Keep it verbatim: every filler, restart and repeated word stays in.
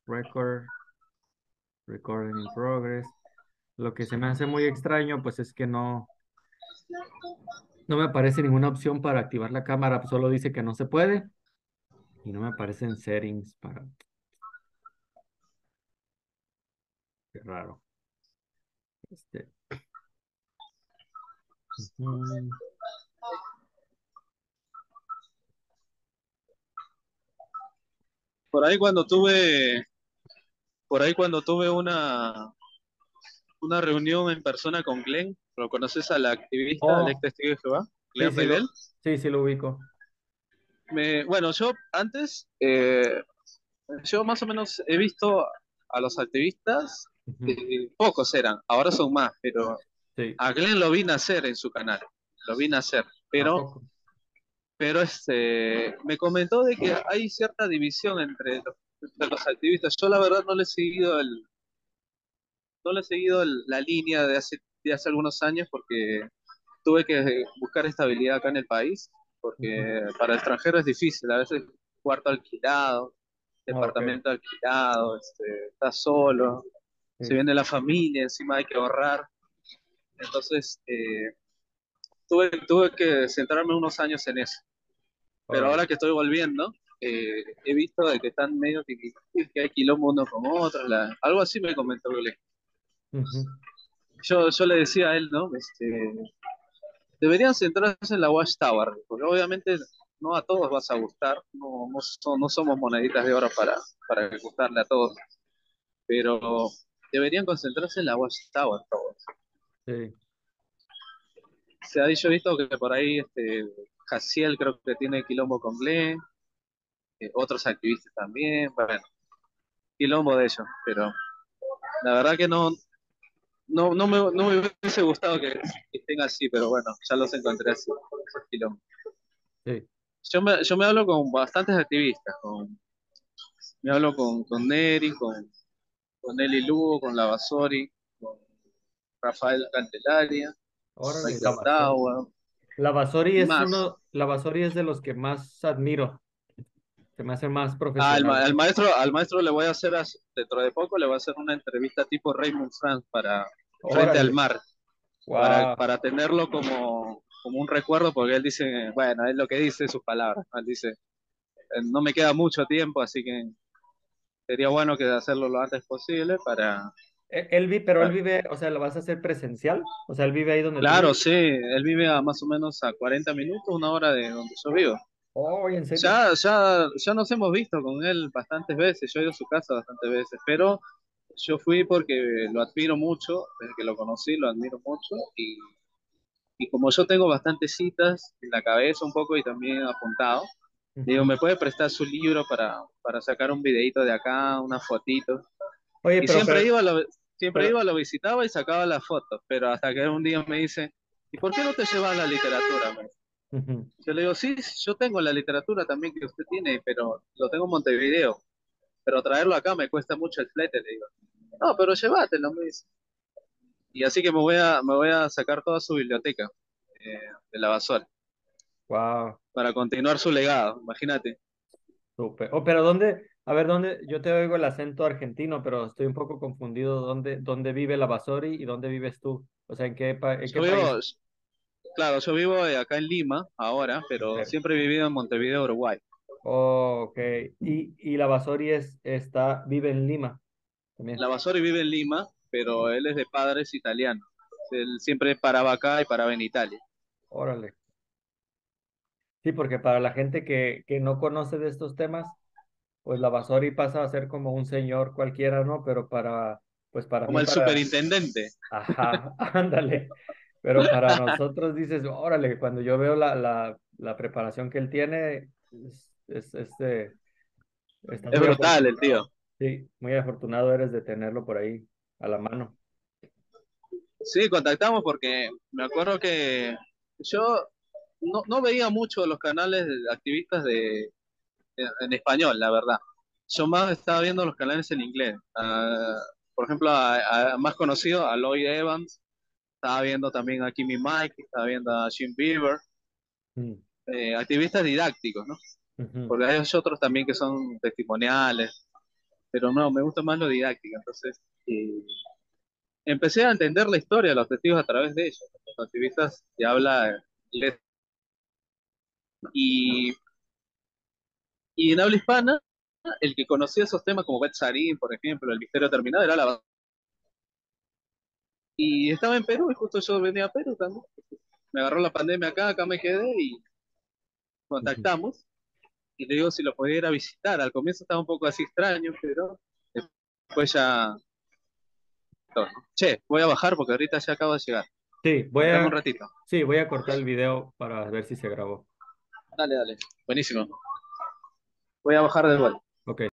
record, recording in progress. Lo que se me hace muy extraño, pues es que no, no me aparece ninguna opción para activar la cámara, pues, solo dice que no se puede y no me aparecen settings para... Qué raro. Este, ujú. Por ahí cuando tuve, por ahí cuando tuve una, una reunión en persona con Glenn, ¿lo conoces al activista, al ex Oh, testigo de Jehová? sí, Glenn sí Reidel. lo, sí, sí lo ubico. Me, bueno, yo antes, eh, yo más o menos he visto a los activistas, Ujú. eh, pocos eran, ahora son más, pero Sí, a Glenn lo vi nacer en su canal, lo vi nacer, ¿a pero, poco? pero este, me comentó de que hay cierta división entre los, entre los activistas. Yo la verdad no le he seguido el, no le he seguido el- la línea de hace, de hace algunos años porque tuve que buscar estabilidad acá en el país, Ujú. porque para el extranjero es difícil, a veces cuarto alquilado, Ah, ok, departamento alquilado, este, estás solo, se sí, viene la familia, encima hay que ahorrar. Entonces, eh, tuve, tuve que centrarme unos años en eso. Pero órale. ahora que estoy volviendo, eh, he visto de que están medio que, que hay quilombo uno con otro, la- algo así me comentó Gle. Ujú. Yo, yo le decía a él, ¿no? Este, deberían centrarse en la Watchtower, porque obviamente no a todos vas a gustar, no, no, so- no somos moneditas de oro para, para gustarle a todos, pero deberían concentrarse en la Watchtower todos. Sí. Se ha dicho, he visto que por ahí este, Jaciel creo que tiene quilombo con Glenn, eh, otros activistas también, bueno, quilombo de ellos, pero la verdad que no, no, no, me, no me hubiese gustado que, que estén así, pero bueno, ya los encontré así, esos quilombos. Sí. Yo me, yo me hablo con bastantes activistas, con, me hablo con, con Neri, con, con Nelly Lugo, con Lavasori, con Rafael Cantelaria, Órale, Michael la Basori. Tower La Basori y es más. uno, la Basori es de los que más admiro. Se me hace más Ah, al, ma- profesional. al maestro, al maestro le voy a hacer, as- dentro de poco, le voy a hacer una entrevista tipo Raymond Franz para Frente al Órale. Mar, para, Wow. para tenerlo como, como un recuerdo, porque él dice, bueno, es lo que dice sus palabras, ¿no? Él dice, "Eh, no me queda mucho tiempo, así que sería bueno que hacerlo lo antes posible para, Él vi, pero él para-". vive, o sea, ¿lo vas a hacer presencial? O sea, él vive ahí donde tú Claro, vives. sí, él vive a más o menos a cuarenta minutos, una hora de donde yo vivo. Oh, ¿en serio? Ya, ya, ya nos hemos visto con él bastantes veces, yo he ido a su casa bastantes veces, pero yo fui porque lo admiro mucho, desde que lo conocí lo admiro mucho, y, y como yo tengo bastantes citas en la cabeza un poco y también apuntado, digo, Ujú. ¿me puede prestar su libro para, para sacar un videito de acá, una fotito? Oye, Y pero, siempre pero, iba, lo, siempre pero, iba, lo visitaba y sacaba las fotos, pero hasta que un día me dice, ¿y por qué no te llevas la literatura? Me dice. ujú. Yo le digo, sí, yo tengo la literatura también que usted tiene, pero lo tengo en Montevideo, pero traerlo acá me cuesta mucho el flete, le digo. No, pero llévatelo, me dice. Y así que me voy a, me voy a sacar toda su biblioteca eh, de la basura Wow, para continuar su legado, imagínate. súper. Oh, pero ¿dónde? A ver, ¿dónde? Yo te oigo el acento argentino, pero estoy un poco confundido. ¿Dónde, dónde vive la Basori y dónde vives tú? O sea, ¿en qué, pa- en qué Yo vivo, país? claro, yo vivo eh, acá en Lima ahora, pero Ok. siempre he vivido en Montevideo, Uruguay. Oh, ok. Y, y la Basori es, está, vive en Lima La también. Basori vive en Lima, pero él es de padres italianos. Él siempre paraba acá y paraba en Italia. Órale. Sí, porque para la gente que, que no conoce de estos temas, pues la Basori pasa a ser como un señor cualquiera, ¿no? Pero para, pues para Como mí, el para, superintendente. ajá, ándale. Pero para nosotros dices, órale, cuando yo veo la, la, la preparación que él tiene, es, es, este, estás Es muy brutal el tío. afortunado. Sí, muy afortunado eres de tenerlo por ahí a la mano. Sí, contactamos porque me acuerdo que yo no, no veía mucho los canales de activistas de, en, en español, la verdad. Yo más estaba viendo los canales en inglés. Ah, por ejemplo, a, a- más conocido, a Lloyd Evans, estaba viendo también a Kimmy Mike, estaba viendo a Jim Beaver, Mm, eh, activistas didácticos, ¿no? ujú. Porque hay otros también que son testimoniales. pero no, me gusta más lo didáctico. Entonces, eh, empecé a entender la historia de los testigos a través de ellos, los activistas que habla inglés. Y, y en habla hispana, el que conocía esos temas como Bet Sarin, por ejemplo, el misterio terminado, era la... Y estaba en Perú y justo yo venía a Perú también. Me agarró la pandemia acá, acá me quedé y Ujú. contactamos. Y le digo si lo podía ir a visitar. Al comienzo estaba un poco así extraño, pero después ya... Che, voy a bajar porque ahorita ya acabo de llegar. Sí, voy Dame un a, ratito. sí, voy a cortar el video para ver si se grabó. Dale, dale. Buenísimo. Voy a bajar de vuelta. Ok.